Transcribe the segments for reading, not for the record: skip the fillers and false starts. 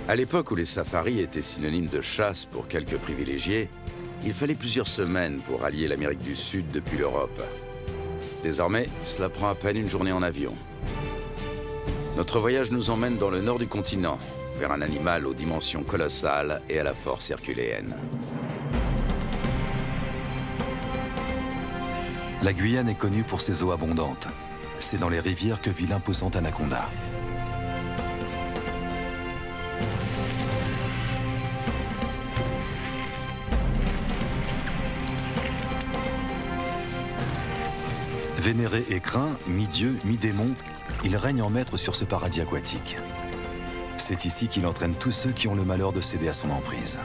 À l'époque où les safaris étaient synonymes de chasse pour quelques privilégiés, il fallait plusieurs semaines pour rallier l'Amérique du Sud depuis l'Europe. Désormais, cela prend à peine une journée en avion. Notre voyage nous emmène dans le nord du continent, vers un animal aux dimensions colossales et à la force herculéenne. La Guyane est connue pour ses eaux abondantes. C'est dans les rivières que vit l'imposante anaconda. Vénéré et craint, mi-dieu, mi-démon, il règne en maître sur ce paradis aquatique. C'est ici qu'il entraîne tous ceux qui ont le malheur de céder à son emprise.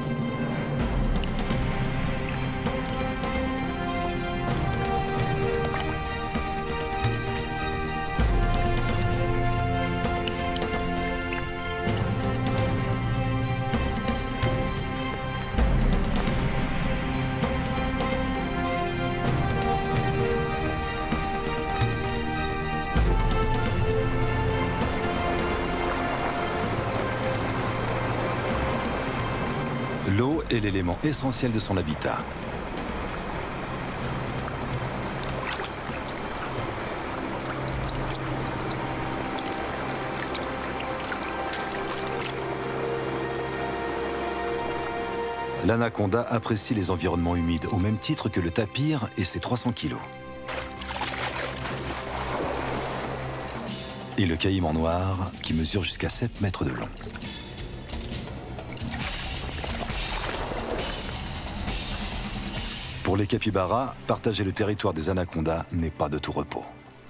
L'eau est l'élément essentiel de son habitat. L'anaconda apprécie les environnements humides au même titre que le tapir et ses 300 kilos. Et le caïman noir qui mesure jusqu'à 7 mètres de long. Pour les capybaras, partager le territoire des anacondas n'est pas de tout repos.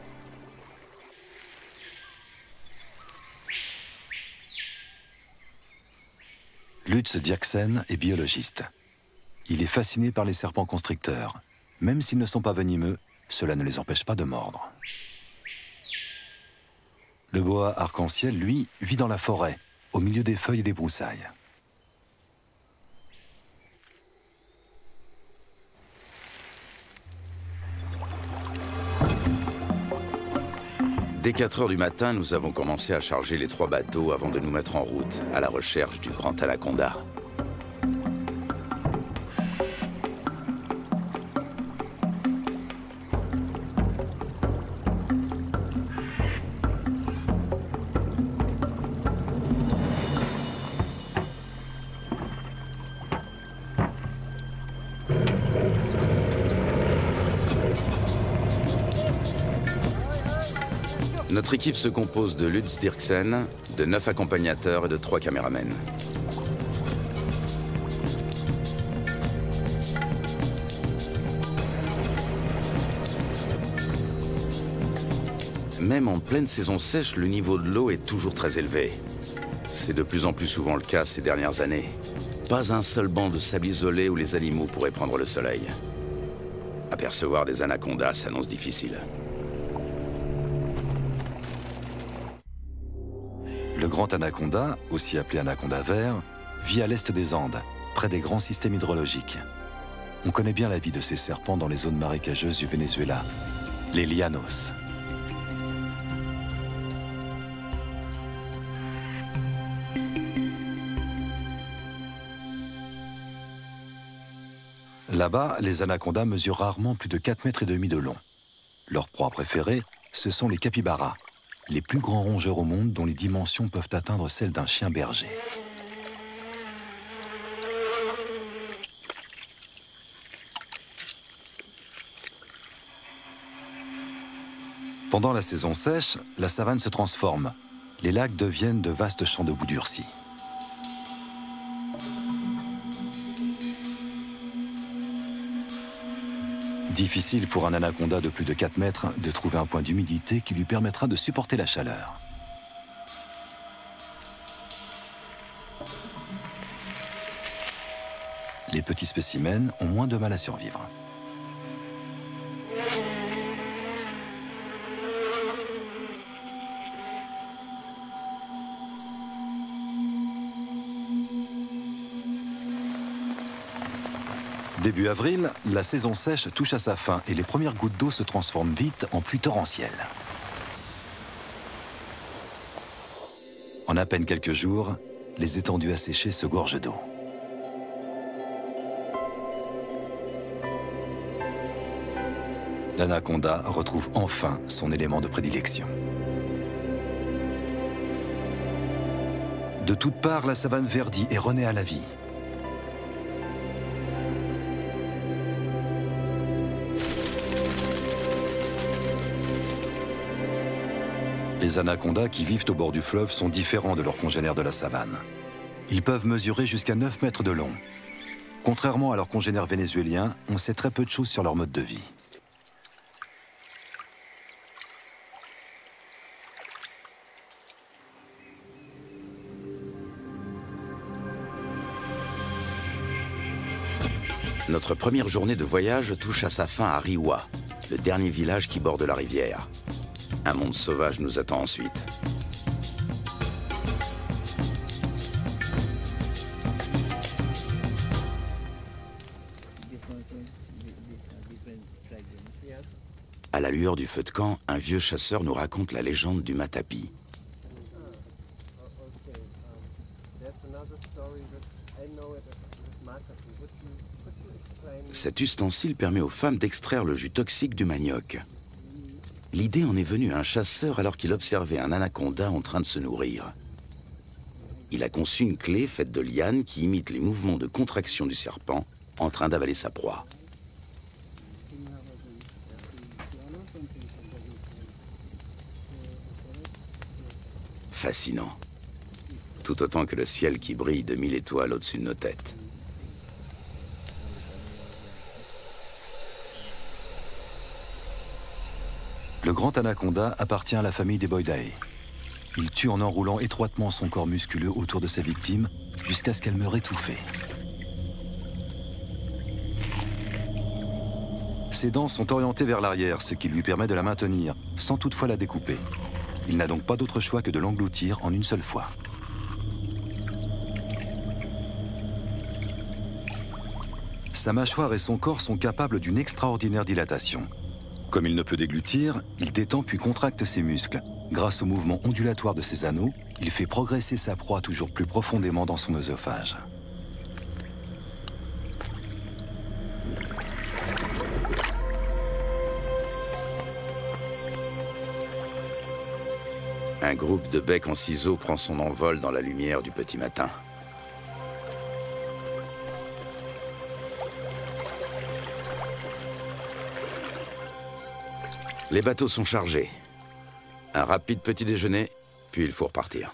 Lutz Dirksen est biologiste. Il est fasciné par les serpents constricteurs. Même s'ils ne sont pas venimeux, cela ne les empêche pas de mordre. Le boa arc-en-ciel, lui, vit dans la forêt, au milieu des feuilles et des broussailles. Dès 4 heures du matin, nous avons commencé à charger les 3 bateaux avant de nous mettre en route à la recherche du grand anaconda. Notre équipe se compose de Lutz Dirksen, de 9 accompagnateurs et de 3 caméramens. Même en pleine saison sèche, le niveau de l'eau est toujours très élevé. C'est de plus en plus souvent le cas ces dernières années. Pas un seul banc de sable isolé où les animaux pourraient prendre le soleil. Apercevoir des anacondas s'annonce difficile. Le grand anaconda, aussi appelé anaconda vert, vit à l'est des Andes, près des grands systèmes hydrologiques. On connaît bien la vie de ces serpents dans les zones marécageuses du Venezuela, les llanos. Là-bas, les anacondas mesurent rarement plus de 4,5 mètres de long. Leur proie préférée, ce sont les capybaras, les plus grands rongeurs au monde dont les dimensions peuvent atteindre celles d'un chien berger. Pendant la saison sèche, la savane se transforme. Les lacs deviennent de vastes champs de boue durcie. Difficile pour un anaconda de plus de 4 mètres de trouver un point d'humidité qui lui permettra de supporter la chaleur. Les petits spécimens ont moins de mal à survivre. Début avril, la saison sèche touche à sa fin et les premières gouttes d'eau se transforment vite en pluie torrentielle. En à peine quelques jours, les étendues asséchées se gorgent d'eau. L'anaconda retrouve enfin son élément de prédilection. De toutes parts, la savane verdit et renaît à la vie. Les anacondas qui vivent au bord du fleuve sont différents de leurs congénères de la savane. Ils peuvent mesurer jusqu'à 9 mètres de long. Contrairement à leurs congénères vénézuéliens, on sait très peu de choses sur leur mode de vie. Notre première journée de voyage touche à sa fin à Riwa, le dernier village qui borde la rivière. Un monde sauvage nous attend ensuite. À la lueur du feu de camp, un vieux chasseur nous raconte la légende du matapi. Cet ustensile permet aux femmes d'extraire le jus toxique du manioc. L'idée en est venue à un chasseur alors qu'il observait un anaconda en train de se nourrir. Il a conçu une clé faite de lianes qui imite les mouvements de contraction du serpent en train d'avaler sa proie. Fascinant. Tout autant que le ciel qui brille de 1000 étoiles au-dessus de nos têtes. Le grand anaconda appartient à la famille des Boidae. Il tue en enroulant étroitement son corps musculeux autour de sa victime jusqu'à ce qu'elle meure étouffée. Ses dents sont orientées vers l'arrière, ce qui lui permet de la maintenir, sans toutefois la découper. Il n'a donc pas d'autre choix que de l'engloutir en une seule fois. Sa mâchoire et son corps sont capables d'une extraordinaire dilatation. Comme il ne peut déglutir, il détend puis contracte ses muscles. Grâce au mouvement ondulatoire de ses anneaux, il fait progresser sa proie toujours plus profondément dans son œsophage. Un groupe de becs en ciseaux prend son envol dans la lumière du petit matin. Les bateaux sont chargés. Un rapide petit déjeuner, puis il faut repartir.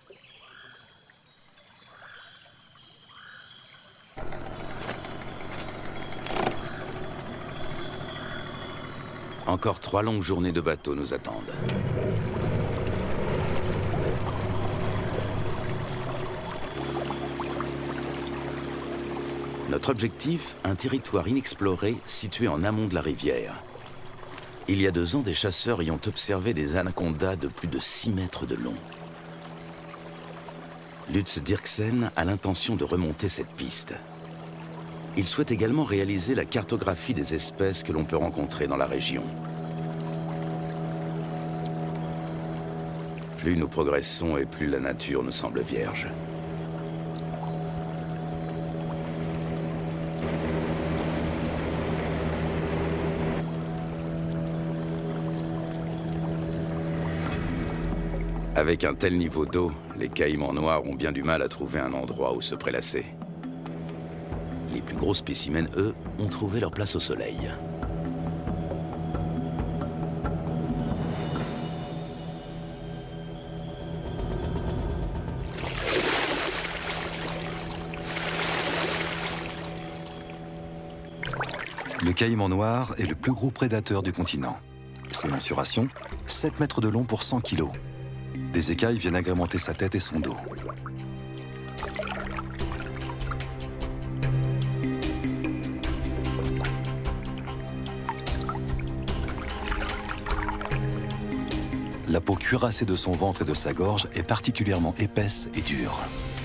Encore 3 longues journées de bateau nous attendent. Notre objectif, un territoire inexploré situé en amont de la rivière. Il y a 2 ans, des chasseurs y ont observé des anacondas de plus de 6 mètres de long. Lutz Dirksen a l'intention de remonter cette piste. Il souhaite également réaliser la cartographie des espèces que l'on peut rencontrer dans la région. Plus nous progressons et plus la nature nous semble vierge. Avec un tel niveau d'eau, les caïmans noirs ont bien du mal à trouver un endroit où se prélasser. Les plus gros spécimens, eux, ont trouvé leur place au soleil. Le caïman noir est le plus gros prédateur du continent. Ses mensurations, 7 mètres de long pour 100 kilos. Des écailles viennent agrémenter sa tête et son dos. La peau cuirassée de son ventre et de sa gorge est particulièrement épaisse et dure.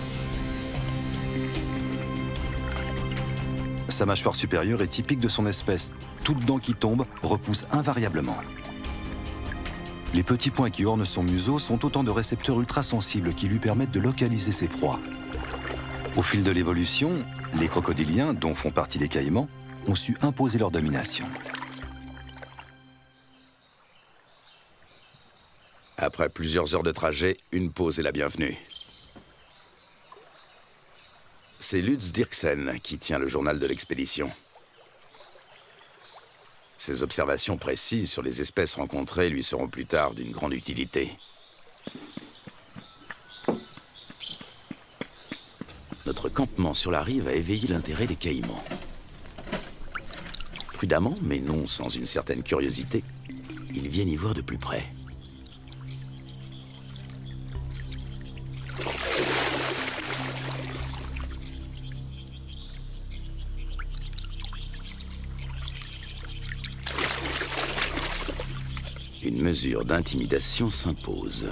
Sa mâchoire supérieure est typique de son espèce. Toute dent qui tombe repousse invariablement. Les petits points qui ornent son museau sont autant de récepteurs ultrasensibles qui lui permettent de localiser ses proies. Au fil de l'évolution, les crocodiliens, dont font partie les caïmans, ont su imposer leur domination. Après plusieurs heures de trajet, une pause est la bienvenue. C'est Lutz Dirksen qui tient le journal de l'expédition. Ses observations précises sur les espèces rencontrées lui seront plus tard d'une grande utilité. Notre campement sur la rive a éveillé l'intérêt des caïmans. Prudemment, mais non sans une certaine curiosité, ils viennent y voir de plus près. Une mesure d'intimidation s'impose.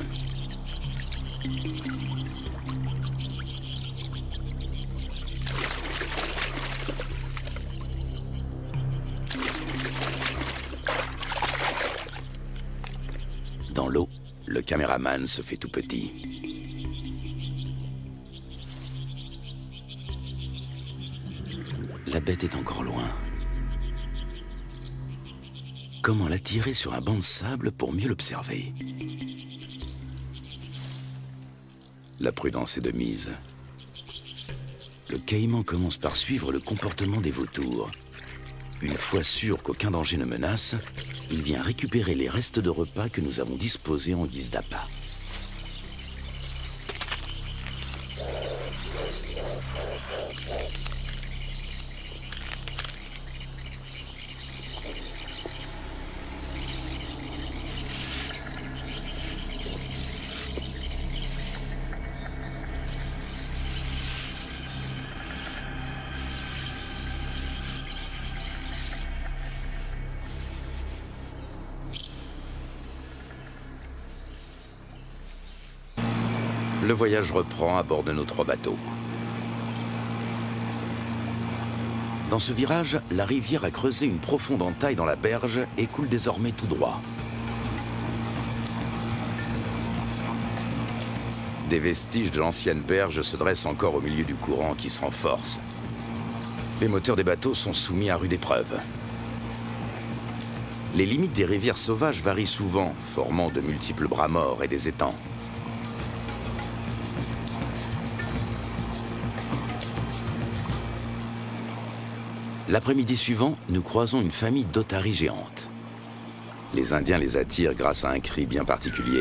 Dans l'eau, le caméraman se fait tout petit. La bête est encore loin. Comment l'attirer sur un banc de sable pour mieux l'observer? La prudence est de mise. Le caïman commence par suivre le comportement des vautours. Une fois sûr qu'aucun danger ne menace, il vient récupérer les restes de repas que nous avons disposés en guise d'appât. Le voyage reprend à bord de nos 3 bateaux. Dans ce virage, la rivière a creusé une profonde entaille dans la berge et coule désormais tout droit. Des vestiges de l'ancienne berge se dressent encore au milieu du courant qui se renforce. Les moteurs des bateaux sont soumis à rude épreuve. Les limites des rivières sauvages varient souvent, formant de multiples bras morts et des étangs. L'après-midi suivant, nous croisons une famille d'otaries géantes. Les Indiens les attirent grâce à un cri bien particulier.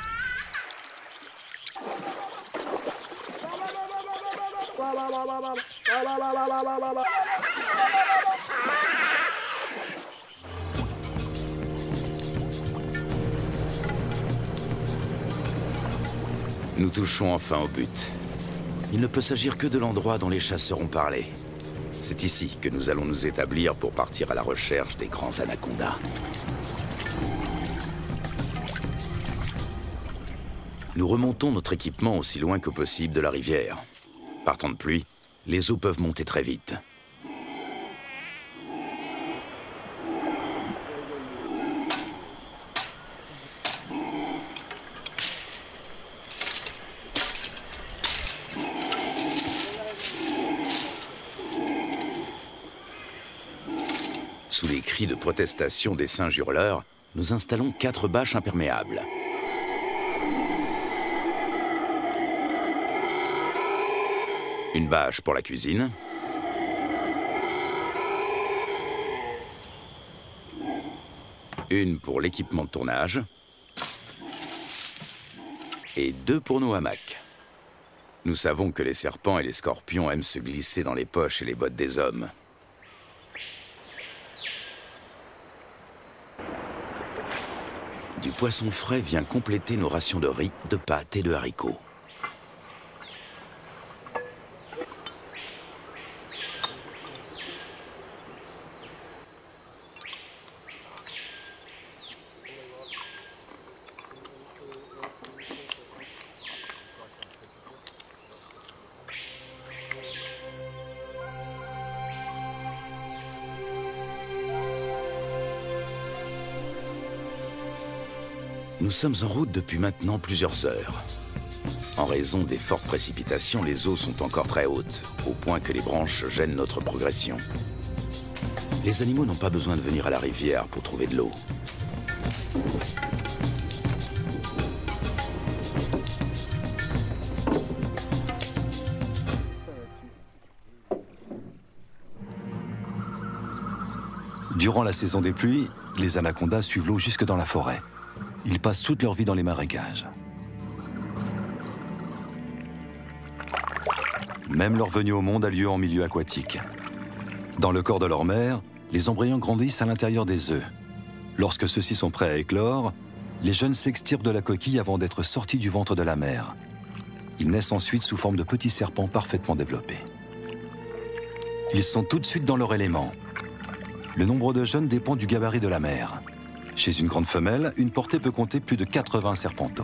Nous touchons enfin au but. Il ne peut s'agir que de l'endroit dont les chasseurs ont parlé. C'est ici que nous allons nous établir pour partir à la recherche des grands anacondas. Nous remontons notre équipement aussi loin que possible de la rivière. Par temps de pluie, les eaux peuvent monter très vite. Sous les cris de protestation des singes hurleurs, nous installons 4 bâches imperméables. Une bâche pour la cuisine. Une pour l'équipement de tournage. Et 2 pour nos hamacs. Nous savons que les serpents et les scorpions aiment se glisser dans les poches et les bottes des hommes. Du poisson frais vient compléter nos rations de riz, de pâtes et de haricots. Nous sommes en route depuis maintenant plusieurs heures. En raison des fortes précipitations, les eaux sont encore très hautes, au point que les branches gênent notre progression. Les animaux n'ont pas besoin de venir à la rivière pour trouver de l'eau. Durant la saison des pluies, les anacondas suivent l'eau jusque dans la forêt. Ils passent toute leur vie dans les marécages. Même leur venue au monde a lieu en milieu aquatique. Dans le corps de leur mère, les embryons grandissent à l'intérieur des œufs. Lorsque ceux-ci sont prêts à éclore, les jeunes s'extirpent de la coquille avant d'être sortis du ventre de la mère. Ils naissent ensuite sous forme de petits serpents parfaitement développés. Ils sont tout de suite dans leur élément. Le nombre de jeunes dépend du gabarit de la mère. Chez une grande femelle, une portée peut compter plus de 80 serpenteaux.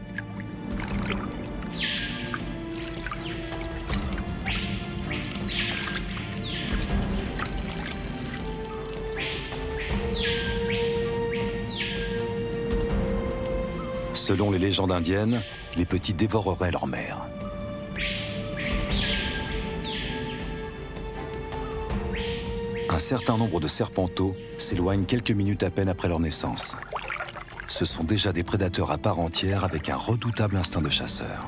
Selon les légendes indiennes, les petits dévoreraient leur mère. Un certain nombre de serpenteaux s'éloignent quelques minutes à peine après leur naissance. Ce sont déjà des prédateurs à part entière avec un redoutable instinct de chasseur.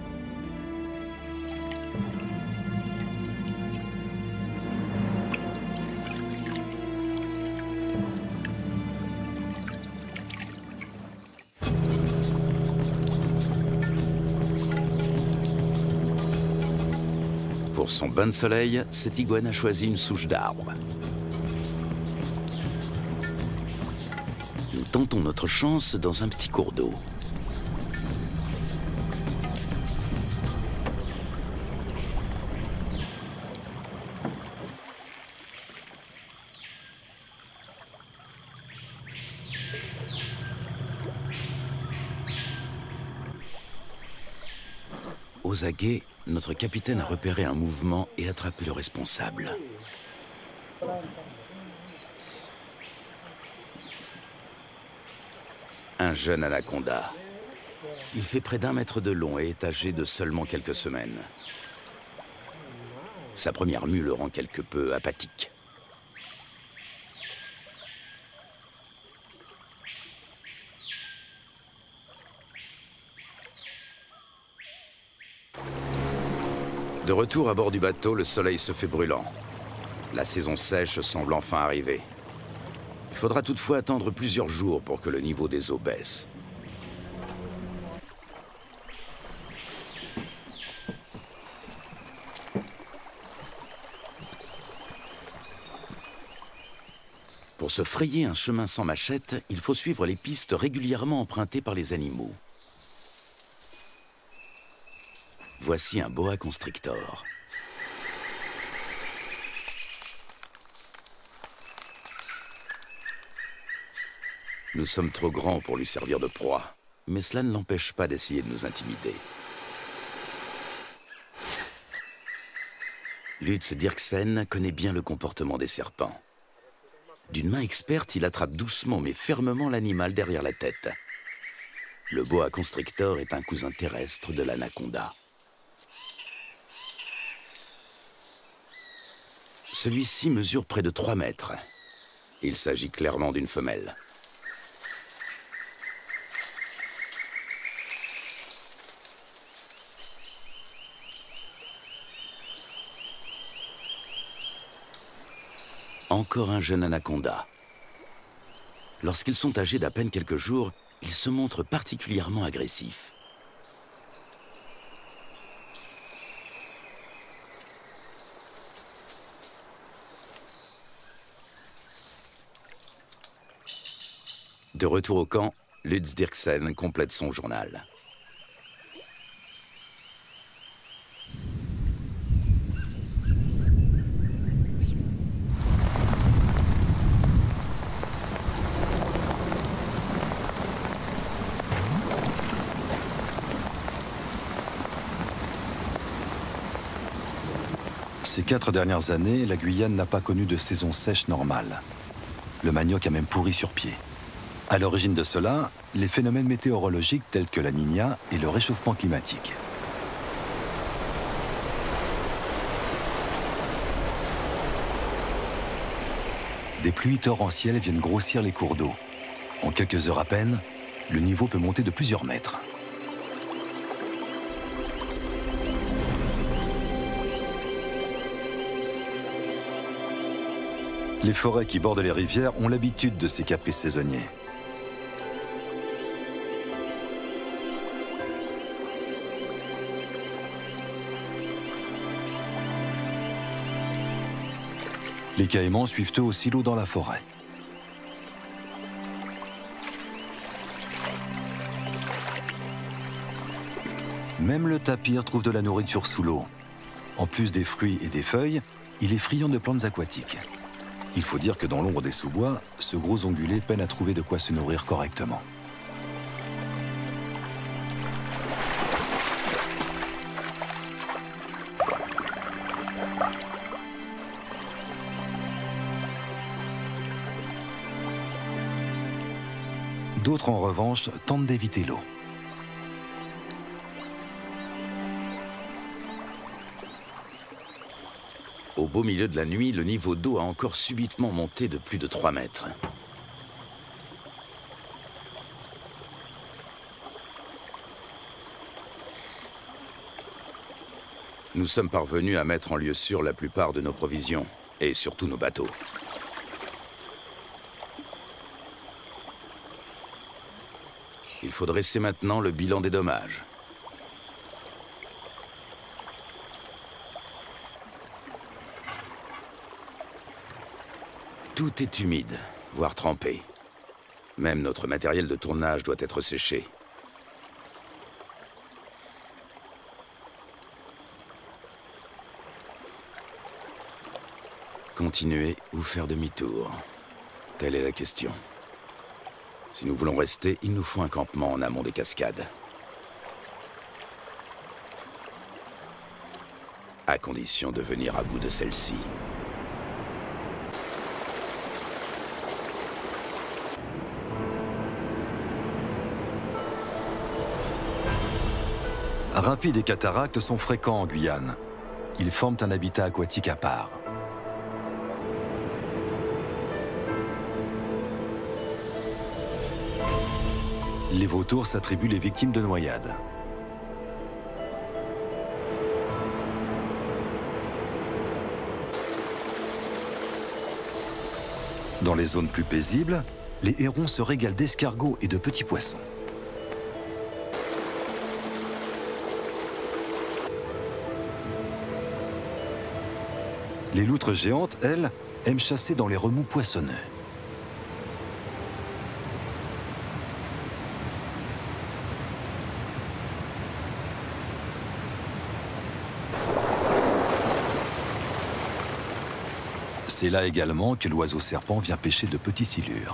Pour son bain de soleil, cette iguane a choisi une souche d'arbre. Nous tentons notre chance dans un petit cours d'eau. Aux aguets, notre capitaine a repéré un mouvement et attrapé le responsable. Un jeune anaconda. Il fait près d'1 mètre de long et est âgé de seulement quelques semaines. Sa première mue le rend quelque peu apathique. De retour à bord du bateau, le soleil se fait brûlant. La saison sèche semble enfin arriver. Il faudra toutefois attendre plusieurs jours pour que le niveau des eaux baisse. Pour se frayer un chemin sans machette, il faut suivre les pistes régulièrement empruntées par les animaux. Voici un boa constrictor. Nous sommes trop grands pour lui servir de proie, mais cela ne l'empêche pas d'essayer de nous intimider. Lutz Dirksen connaît bien le comportement des serpents. D'une main experte, il attrape doucement mais fermement l'animal derrière la tête. Le boa constrictor est un cousin terrestre de l'anaconda. Celui-ci mesure près de 3 mètres. Il s'agit clairement d'une femelle. Encore un jeune anaconda. Lorsqu'ils sont âgés d'à peine quelques jours, ils se montrent particulièrement agressifs. De retour au camp, Lutz Dirksen complète son journal. Ces 4 dernières années, la Guyane n'a pas connu de saison sèche normale. Le manioc a même pourri sur pied. À l'origine de cela, les phénomènes météorologiques tels que la Niña et le réchauffement climatique. Des pluies torrentielles viennent grossir les cours d'eau. En quelques heures à peine, le niveau peut monter de plusieurs mètres. Les forêts qui bordent les rivières ont l'habitude de ces caprices saisonniers. Les caïmans suivent eux aussi l'eau dans la forêt. Même le tapir trouve de la nourriture sous l'eau. En plus des fruits et des feuilles, il est friand de plantes aquatiques. Il faut dire que dans l'ombre des sous-bois, ce gros ongulé peine à trouver de quoi se nourrir correctement. D'autres, en revanche, tentent d'éviter l'eau. Au beau milieu de la nuit, le niveau d'eau a encore subitement monté de plus de 3 mètres. Nous sommes parvenus à mettre en lieu sûr la plupart de nos provisions, et surtout nos bateaux. Il faut dresser maintenant le bilan des dommages. Tout est humide, voire trempé. Même notre matériel de tournage doit être séché. Continuer ou faire demi-tour? Telle est la question. Si nous voulons rester, il nous faut un campement en amont des cascades. À condition de venir à bout de celle-ci. Rapides et cataractes sont fréquents en Guyane. Ils forment un habitat aquatique à part. Les vautours s'attribuent les victimes de noyades. Dans les zones plus paisibles, les hérons se régalent d'escargots et de petits poissons. Les loutres géantes, elles, aiment chasser dans les remous poissonneux. C'est là également que l'oiseau serpent vient pêcher de petits silures.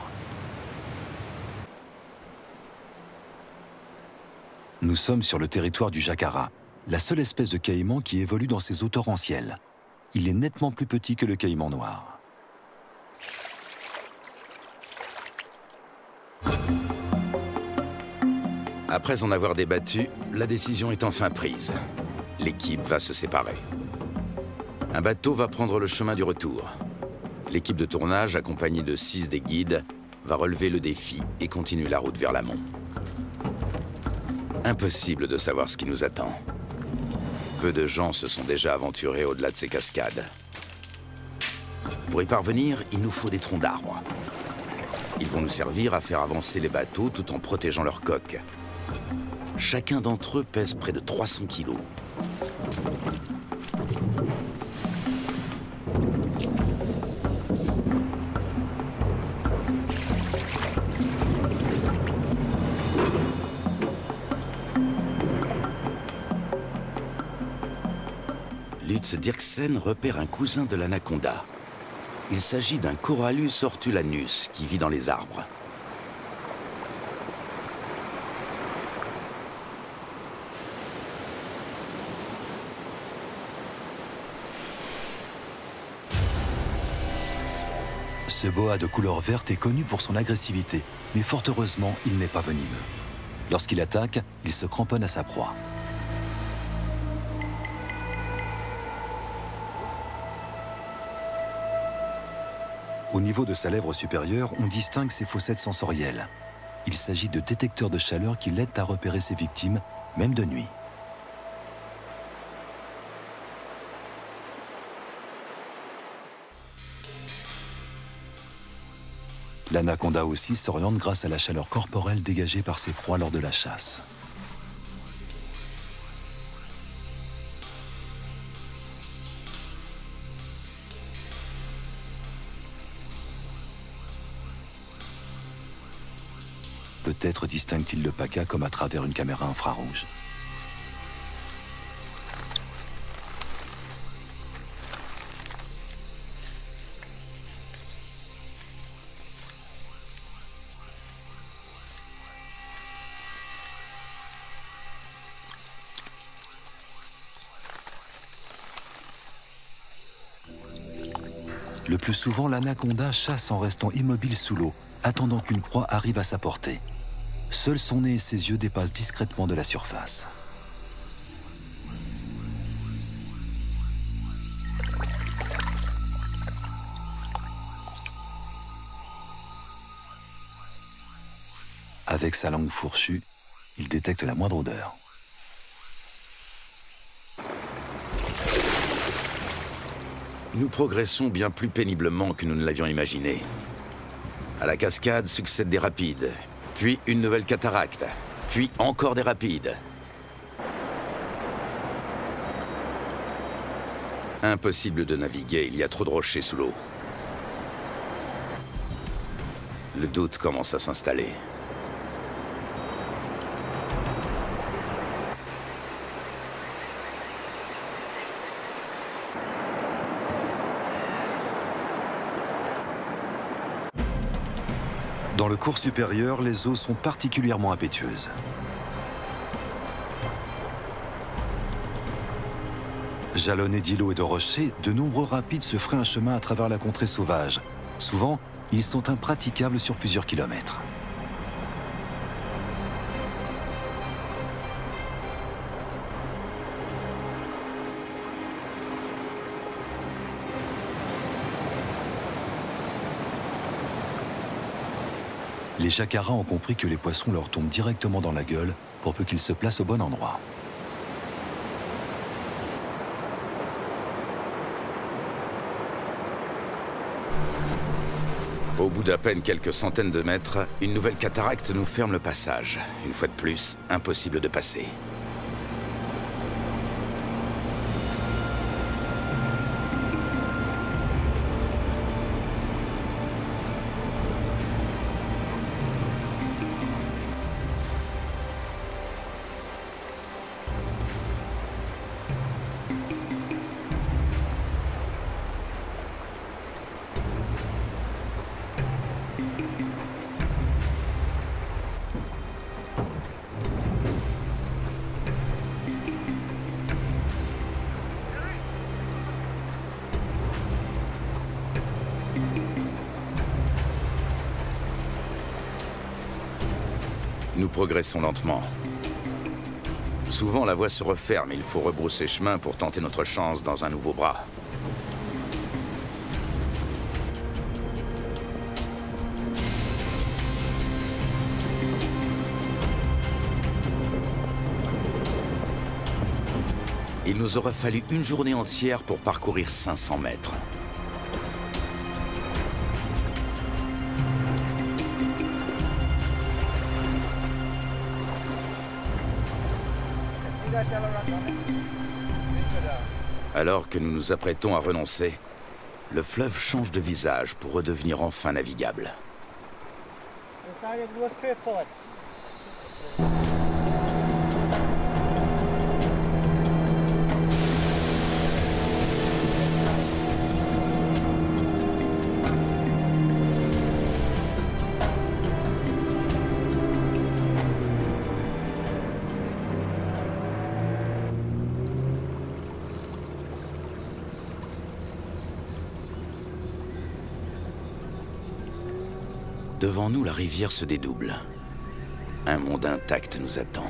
Nous sommes sur le territoire du jacara, la seule espèce de caïman qui évolue dans ces eaux torrentielles. Il est nettement plus petit que le caïman noir. Après en avoir débattu, la décision est enfin prise. L'équipe va se séparer. Un bateau va prendre le chemin du retour. L'équipe de tournage, accompagnée de 6 des guides, va relever le défi et continuer la route vers l'amont. Impossible de savoir ce qui nous attend. Peu de gens se sont déjà aventurés au-delà de ces cascades. Pour y parvenir, il nous faut des troncs d'arbres. Ils vont nous servir à faire avancer les bateaux tout en protégeant leurs coques. Chacun d'entre eux pèse près de 300 kilos. Lutz Dirksen repère un cousin de l'anaconda. Il s'agit d'un Corallus hortulanus qui vit dans les arbres. Ce Ce boa de couleur verte est connu pour son agressivité, mais fort heureusement, il n'est pas venimeux. Lorsqu'il attaque, il se cramponne à sa proie. Au niveau de sa lèvre supérieure, on distingue ses fossettes sensorielles. Il s'agit de détecteurs de chaleur qui l'aident à repérer ses victimes, même de nuit. L'anaconda aussi s'oriente grâce à la chaleur corporelle dégagée par ses proies lors de la chasse. Peut-être distingue-t-il le paca comme à travers une caméra infrarouge. Le plus souvent, l'anaconda chasse en restant immobile sous l'eau, attendant qu'une proie arrive à sa portée. Seul son nez et ses yeux dépassent discrètement de la surface. Avec sa langue fourchue, il détecte la moindre odeur. Nous progressons bien plus péniblement que nous ne l'avions imaginé. À la cascade succèdent des rapides, puis une nouvelle cataracte, puis encore des rapides. Impossible de naviguer, il y a trop de rochers sous l'eau. Le doute commence à s'installer. Dans le cours supérieur, les eaux sont particulièrement impétueuses. Jalonnés d'îlots et de rochers, de nombreux rapides se frayent un chemin à travers la contrée sauvage. Souvent, ils sont impraticables sur plusieurs kilomètres. Les jacaras ont compris que les poissons leur tombent directement dans la gueule pour peu qu'ils se placent au bon endroit. Au bout d'à peine quelques centaines de mètres, une nouvelle cataracte nous ferme le passage. Une fois de plus, impossible de passer. Nous progressons lentement. Souvent, la voie se referme et il faut rebrousser chemin pour tenter notre chance dans un nouveau bras. Il nous aura fallu une journée entière pour parcourir 500 mètres. Alors que nous nous apprêtons à renoncer, le fleuve change de visage pour redevenir enfin navigable. Devant nous, la rivière se dédouble. Un monde intact nous attend.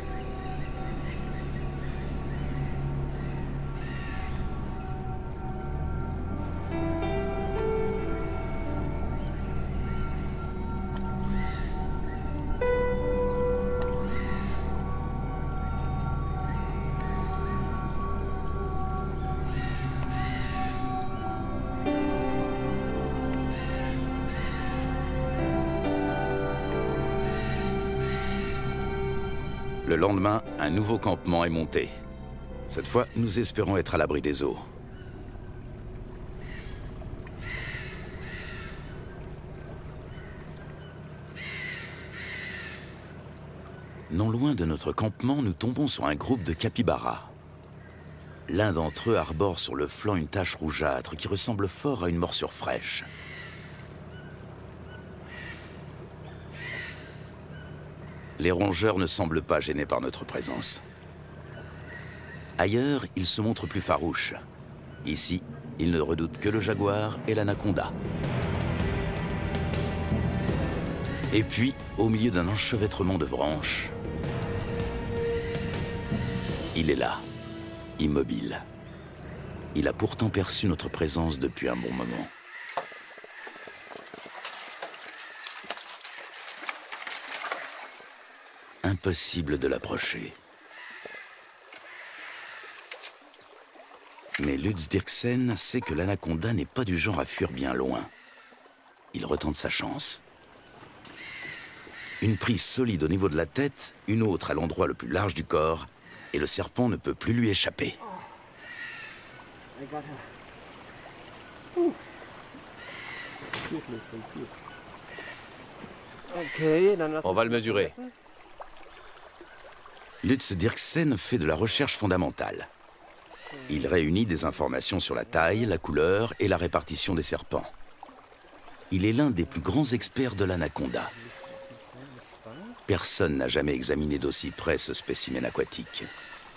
Le lendemain, un nouveau campement est monté. Cette fois, nous espérons être à l'abri des eaux. Non loin de notre campement, nous tombons sur un groupe de capybaras. L'un d'entre eux arbore sur le flanc une tache rougeâtre qui ressemble fort à une morsure fraîche. Les rongeurs ne semblent pas gênés par notre présence. Ailleurs, ils se montrent plus farouches. Ici, ils ne redoutent que le jaguar et l'anaconda. Et puis, au milieu d'un enchevêtrement de branches, il est là, immobile. Il a pourtant perçu notre présence depuis un bon moment. Impossible de l'approcher. Mais Lutz Dirksen sait que l'anaconda n'est pas du genre à fuir bien loin. Il retente sa chance. Une prise solide au niveau de la tête, une autre à l'endroit le plus large du corps, et le serpent ne peut plus lui échapper. On va le mesurer. Lutz Dirksen fait de la recherche fondamentale. Il réunit des informations sur la taille, la couleur et la répartition des serpents. Il est l'un des plus grands experts de l'anaconda. Personne n'a jamais examiné d'aussi près ce spécimen aquatique.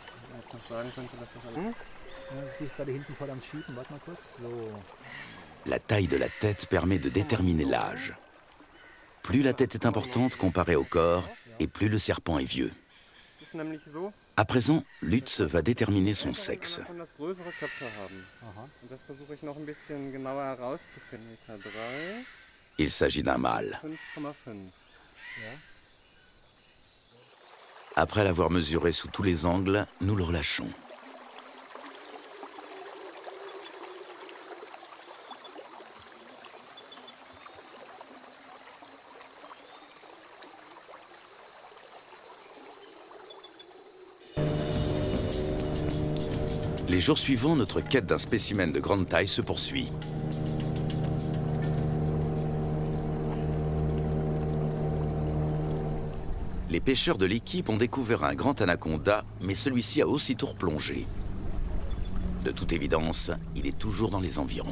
La taille de la tête permet de déterminer l'âge. Plus la tête est importante comparée au corps, et plus le serpent est vieux. À présent, Lutz va déterminer son sexe. Il s'agit d'un mâle. Après l'avoir mesuré sous tous les angles, nous le relâchons. Les jours suivants, notre quête d'un spécimen de grande taille se poursuit. Les pêcheurs de l'équipe ont découvert un grand anaconda, mais celui-ci a aussitôt replongé. De toute évidence, il est toujours dans les environs.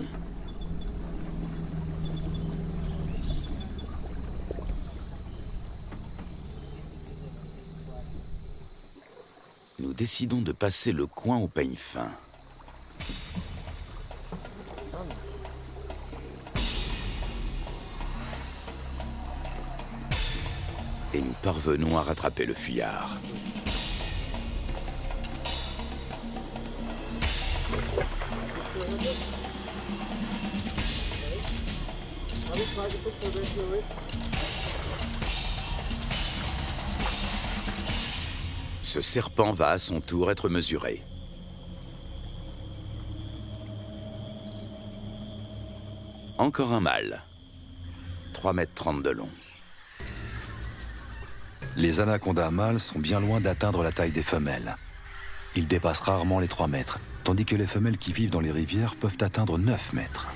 Nous décidons de passer le coin au peigne fin. Et nous parvenons à rattraper le fuyard. Ce serpent va à son tour être mesuré. Encore un mâle. 3,30 m de long. Les anacondas mâles sont bien loin d'atteindre la taille des femelles. Ils dépassent rarement les 3 mètres, tandis que les femelles qui vivent dans les rivières peuvent atteindre 9 mètres.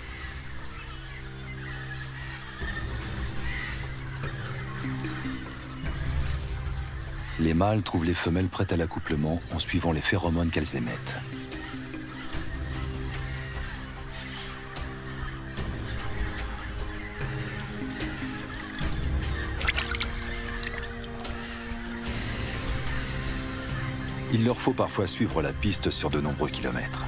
Les mâles trouvent les femelles prêtes à l'accouplement en suivant les phéromones qu'elles émettent. Il leur faut parfois suivre la piste sur de nombreux kilomètres.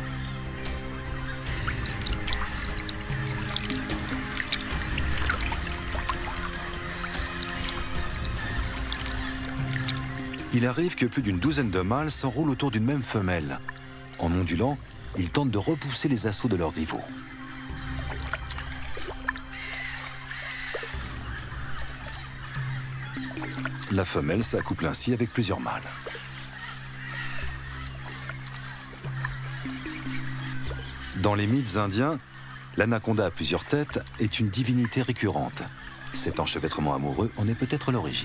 Il arrive que plus d'une douzaine de mâles s'enroulent autour d'une même femelle. En ondulant, ils tentent de repousser les assauts de leurs rivaux. La femelle s'accouple ainsi avec plusieurs mâles. Dans les mythes indiens, l'anaconda à plusieurs têtes est une divinité récurrente. Cet enchevêtrement amoureux en est peut-être l'origine.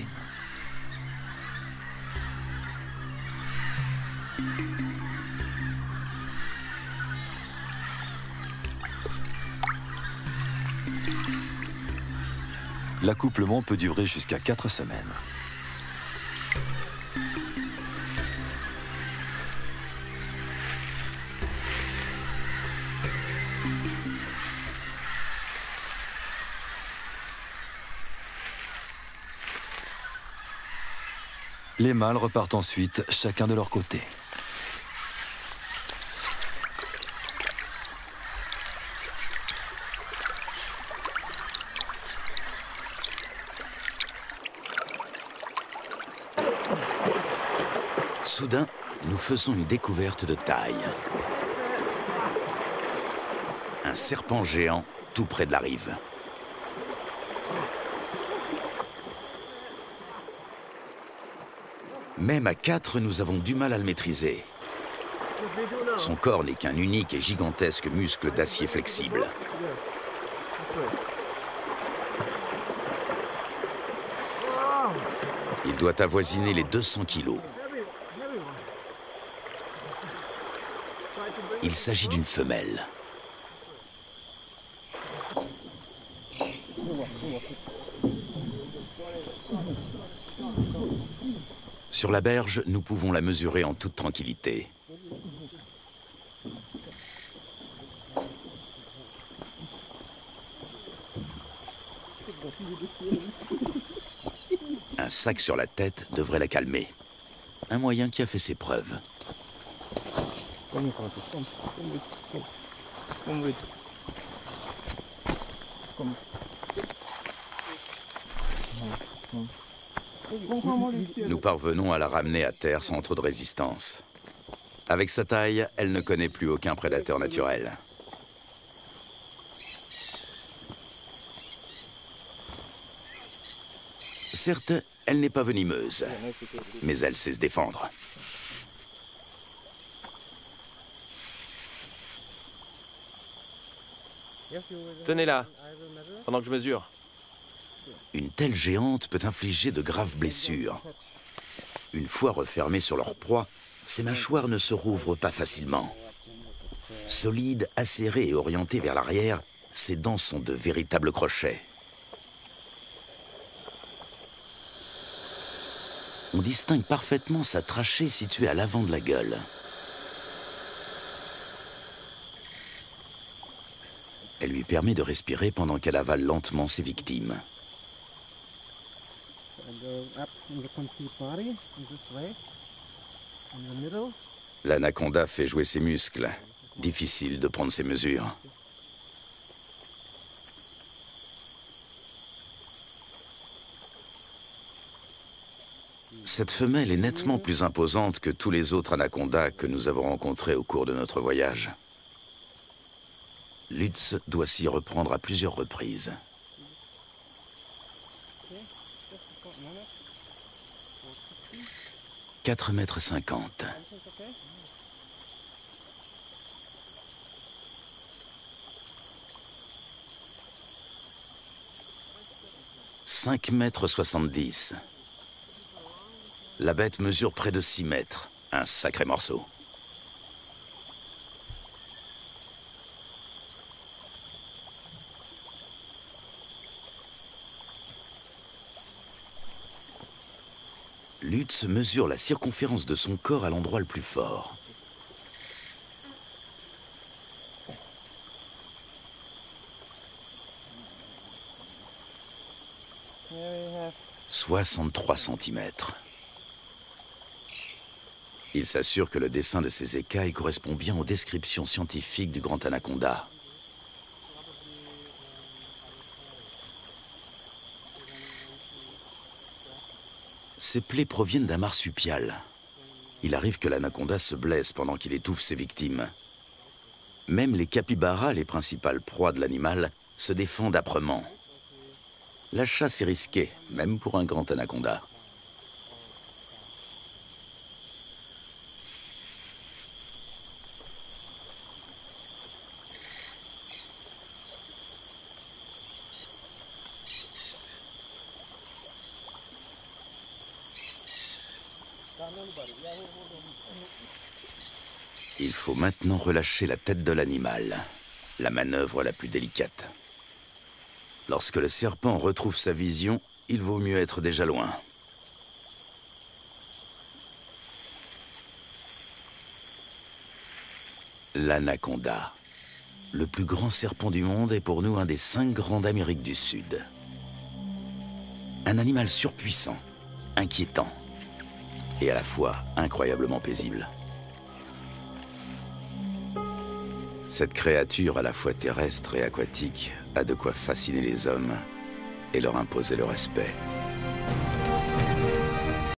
L'accouplement peut durer jusqu'à 4 semaines. Les mâles repartent ensuite, chacun de leur côté. Soudain, nous faisons une découverte de taille. Un serpent géant tout près de la rive. Même à 4, nous avons du mal à le maîtriser. Son corps n'est qu'un unique et gigantesque muscle d'acier flexible. Il doit avoisiner les 200 kilos. Il s'agit d'une femelle. Sur la berge, nous pouvons la mesurer en toute tranquillité. Un sac sur la tête devrait la calmer. Un moyen qui a fait ses preuves. Nous parvenons à la ramener à terre sans trop de résistance. Avec sa taille, elle ne connaît plus aucun prédateur naturel. Certes, elle n'est pas venimeuse, mais elle sait se défendre. Tenez-la, pendant que je mesure. Une telle géante peut infliger de graves blessures. Une fois refermées sur leur proie, ses mâchoires ne se rouvrent pas facilement. Solides, acérées et orientées vers l'arrière, ses dents sont de véritables crochets. On distingue parfaitement sa trachée située à l'avant de la gueule. Elle lui permet de respirer pendant qu'elle avale lentement ses victimes. L'anaconda fait jouer ses muscles. Difficile de prendre ses mesures. Cette femelle est nettement plus imposante que tous les autres anacondas que nous avons rencontrés au cours de notre voyage. Lutz doit s'y reprendre à plusieurs reprises. « 4,50 m. « 5,70 m. La bête mesure près de 6 mètres. Un sacré morceau. Lutz mesure la circonférence de son corps à l'endroit le plus fort. « 63 cm. Il s'assure que le dessin de ses écailles correspond bien aux descriptions scientifiques du grand anaconda. « Ces plaies proviennent d'un marsupial. Il arrive que l'anaconda se blesse pendant qu'il étouffe ses victimes. Même les capybaras, les principales proies de l'animal, se défendent âprement. La chasse est risquée, même pour un grand anaconda. Il faut maintenant relâcher la tête de l'animal, la manœuvre la plus délicate. Lorsque le serpent retrouve sa vision, il vaut mieux être déjà loin. L'anaconda, le plus grand serpent du monde, est pour nous un des 5 grands d'Amérique du Sud. Un animal surpuissant, inquiétant et à la fois incroyablement paisible. Cette créature à la fois terrestre et aquatique a de quoi fasciner les hommes et leur imposer le respect.